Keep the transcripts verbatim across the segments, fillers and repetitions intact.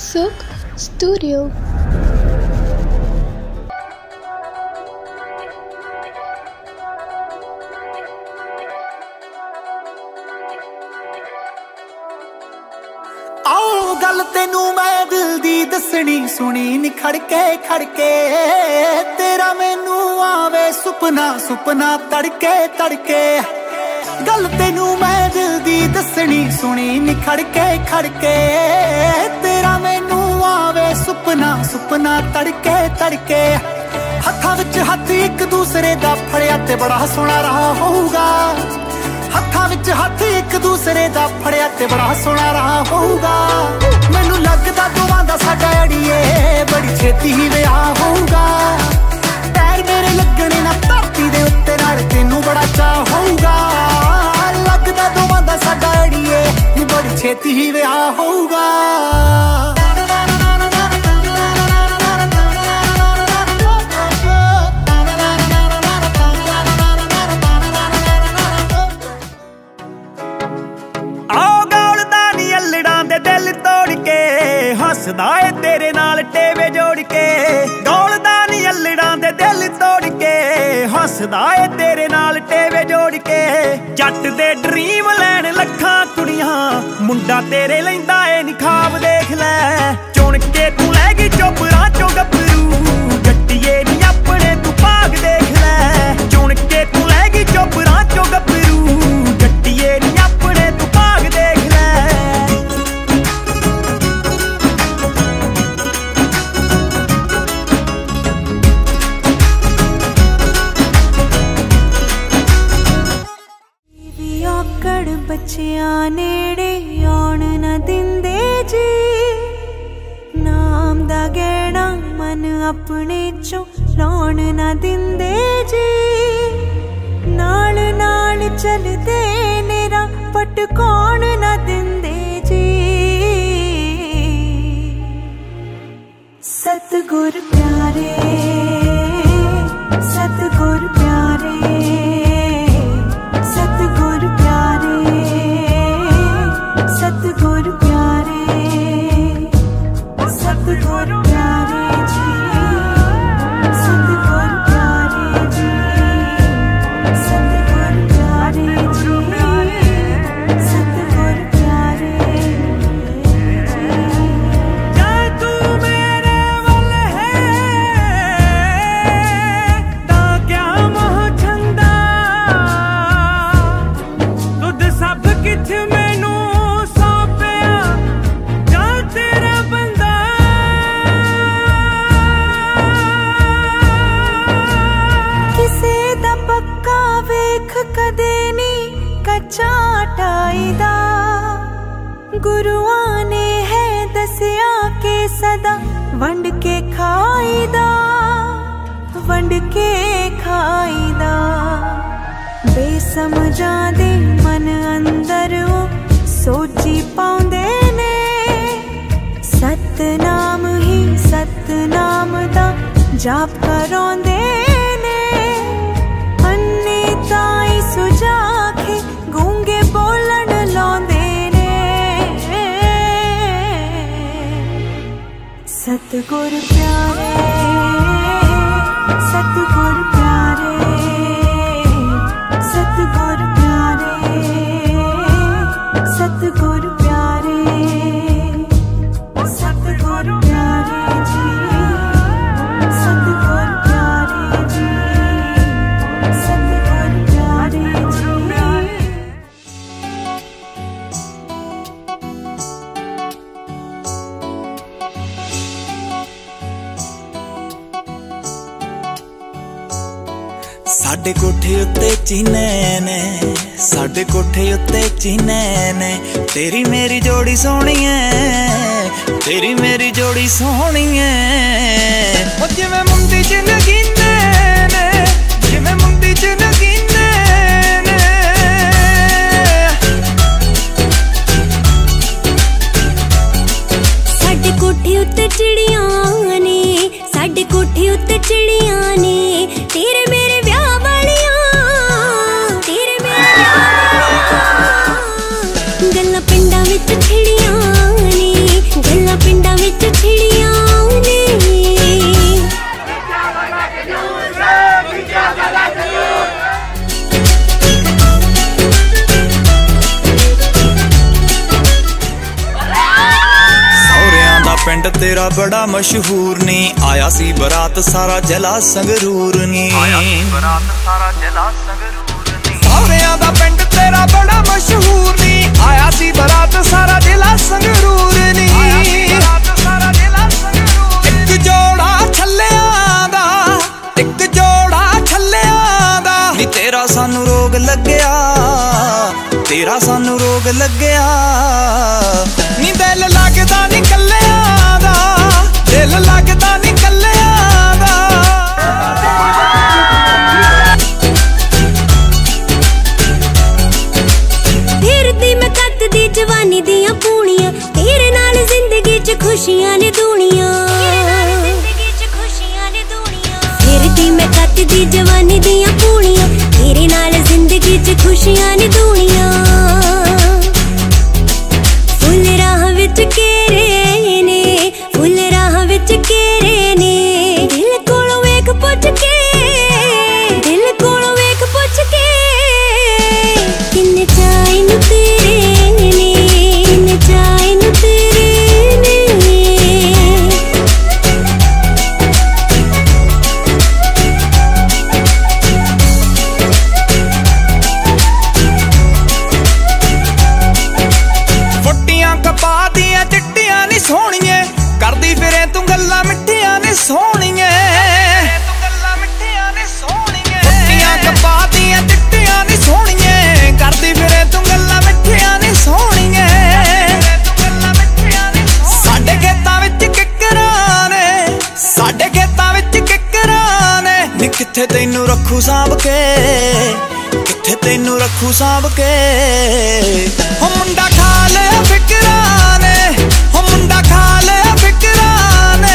सुख स्टूडियो। आओ गल तेनू मैं दिल दी दसनी सुनी नी खड़के खड़के, तेरा मैनू आवे सुपना सुपना तड़के तड़के। गल तेनू मैं दिल दी दसनी सुनी नी खड़के खड़के, तेरा मैनू आवे सुपना सुपना तड़के तड़के। हत्थां विच हत्थ एक दूसरे दा फड़िया ते बड़ा सोहना रहा होऊगा, हत्थां विच हत्थ एक दूसरे दा फड़िया ते बड़ा सोहना रहा होऊगा। मैनू लगदा दोवां दा साडा अड़िए बड़ी छेती ही विआह होऊगा। पैर मेरे लगने ना धरती दे उत्ते नाल तेनू बड़ा चाह होऊगा। लगदा दोवां दा साडा अड़िए बड़ी छेती ही विआह होऊगा। हसदा ए तेरे नाल टेवे जोड़ के, दौड़दा नी अल्लड़ां दे दिल तोड़ के। हसदा ए तेरे नाल टेवे जोड़ के, जट दे ड्रीम लैन लखां कुड़ियां, मुंडा तेरे लैंदा ए नी ख्वाब देख लै। चुन के तू लै गई चोपड़ा चो गभरू, जट्टिए नी अपने तू भाग देख लै। चुन के तू लै गई चोपड़ा चो गभरू, जट्टिए नी अपने तू भाग देख लै। बच्चियां नेड़े आउण न दिंदे जी, नाम दा गैड़ा मन अपने चों लाउण न दिंदे जी। नाल नाल चलदे नेरा पटकाउण न दिंदे जी। सतगुर प्यारे सतगुर प्यारे सतगुर प्यारे सतगुर प्यारे सतगुर प्यारे जी सतगुर प्यारे जी सतगुर प्यारे जी सतगुर प्यारे जा तू मेरे वल है ता क्या मोह छंदा, तुद सब किछ मैनू सौंपिया जा तेरा बंदा। किसे दा पक्का वेख कदे नी कच्चा टाई दा, गुरुआं ने है दसिया के सदा वंड के खाई दा वंड के खाई दा। बेसमझां दे मन अंदर ओ सोची पाउंदे ने, सतनाम ही सतनाम दा जाप कराउंदे ने। अन्ने ताई सुजाखे गूंगे बोलण लाउंदे ने। सतगुर प्यारे सतगुर प्यारे सतगुर प्यारे सतगुर प्यारे सतगुर प्यारे जी सतगुर प्यारे जी सतगुर प्यारे जी। साडे कोठे उत्ते चीने ने, साडे कोठे उत्ते चीने ने। तेरी मेरी जोड़ी सोहनी है, तेरी मेरी जोड़ी सोहनी है। ओ जिवें मुंदी च नगीने ने, जिवें मुंदी च नगीने ने। साडे कोठे उत्ते चिड़ियां ने, साडे कोठे उत्ते चिड़ियां ने। तेरे मेरे ब्याह वालियां, तेरे मेरे ब्याह वालियां। गल्लां पिंडां विच छिड़ियां ने, गल्लां पिंडां विच पिंड तेरा बड़ा मशहूर नी, आया सी बरात सारा जिला संगरूर नी। सौरियां दा पिंड तेरा बड़ा मशहूर नी, आया सी बरात सारा जिला संगरूर नी। इक जोड़ा छल्लियां दा, इक जोड़ा छल्लियां दा नी, तेरा सानू रोग लग्या, तेरा सानू रोग लग्या नी। दिल लगदा नी कल्लियां दा, दिल लगदा नी कल्लियां दा। फिरदी मैं कतदी जवानी दियां पूनियां, तेरे नाल जिंदगी च खुशियां ने दुनिया। फिरदी मैं कतदी जवानी दियां पूनियां, तेरे नाल जिंदगी च खुशियां ने दुनिया। फुल राह विच केरे ने, फुल राह विच केरे ने, दिल कोलों वेख पुछ के, दिल कोलों वेख पुछ के, किन्ने चाहे नू तेरे ने, किन्ने चाहे नू तेरे ने। सोहणिए करदी फिरे तू गल्लां मिठियां ने सोहणिए, फुट्टियां कपा दियां चिट्टियां ने सोहणिए, करदी फिरे तू गल्लां मिठियां ने सोहणिए। साडे खेतां विच किकरां ने, साडे खेतां विच किकरां ने नी, कित्थे तैनू रखू सांभ के, कित्थे तैनू रखू सांभ के। हो मुंडा खा ले फिकरां ने, हो मुंडा खा ले फिकरां ने।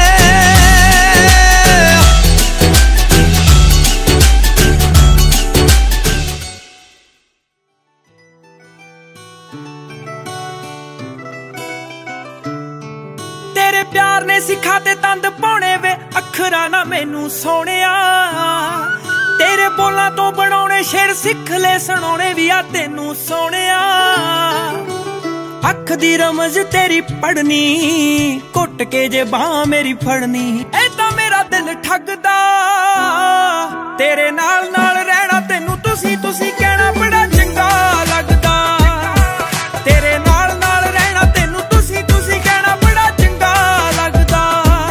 तेरे प्यार ने सिखाते तंद पाने वे अखरा ना मैनू सोनिया, तेरे बोलां तो बनाने शेर सिख ले सुनाने भी आ तेनू सोनिया। अख दी रमज तेरी पढ़नी, घुट के जे बाह मेरी फड़नी, ऐदा मेरा दिल ठगदा। तेरे नाल नाल रहना तेनू तुसी तुसी कहना बड़ा चंगा लगदा। तेरे नाल नाल रहना तेनू तुसी तुसी कहना बड़ा चंगा लगदा।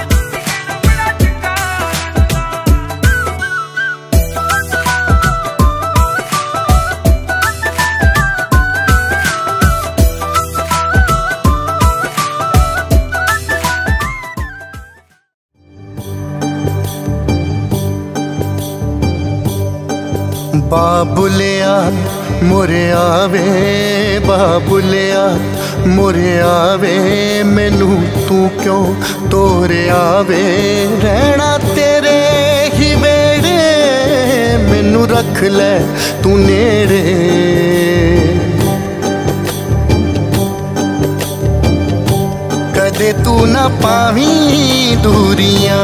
बाबुलिया मोरे आवे, बाबुलिया मोरे आवे, मैनू तू क्यों तोरे आवे। रहना तेरे ही वेड़े, मैनू रख ले तू नेड़े। कदे तू ना पावी दूरियां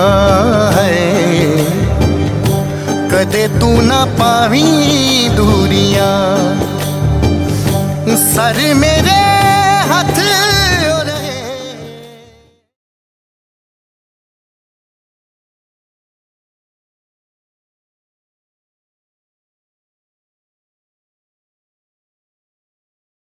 है, कदे तू ना पावी दूरी